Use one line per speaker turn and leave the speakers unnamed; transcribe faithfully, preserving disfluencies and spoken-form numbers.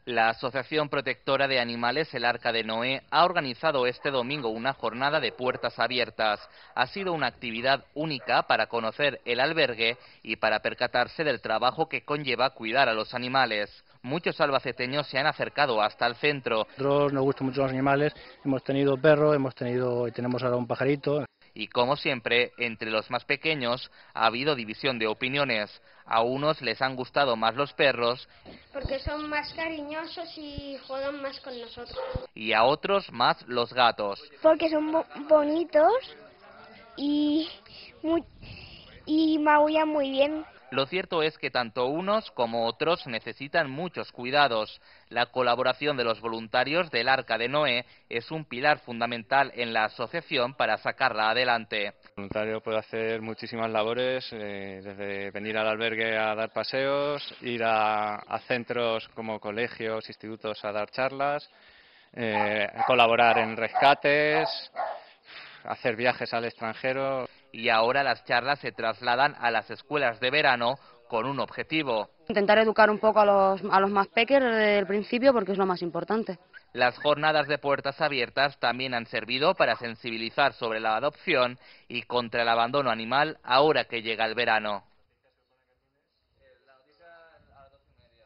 La Asociación Protectora de Animales El Arca de Noé ha organizado este domingo una jornada de puertas abiertas. Ha sido una actividad única para conocer el albergue y para percatarse del trabajo que conlleva cuidar a los animales. Muchos albaceteños se han acercado hasta el centro.
A nosotros nos gustan mucho los animales, hemos tenido perros, hemos tenido y tenemos ahora un pajarito.
Y como siempre, entre los más pequeños ha habido división de opiniones. A unos les han gustado más los perros,
porque son más cariñosos y juegan más con nosotros.
Y a otros más los gatos.
Porque son bo bonitos y, muy, y maullan muy bien.
Lo cierto es que tanto unos como otros necesitan muchos cuidados. La colaboración de los voluntarios del Arca de Noé es un pilar fundamental en la asociación para sacarla adelante.
El voluntario puede hacer muchísimas labores, eh, desde venir al albergue a dar paseos, ir a, a centros como colegios, institutos a dar charlas, eh, colaborar en rescates, hacer viajes al extranjero.
Y ahora las charlas se trasladan a las escuelas de verano con un objetivo.
Intentar educar un poco a los, a los más pequeños desde el principio, porque es lo más importante.
Las jornadas de puertas abiertas también han servido para sensibilizar sobre la adopción y contra el abandono animal ahora que llega el verano.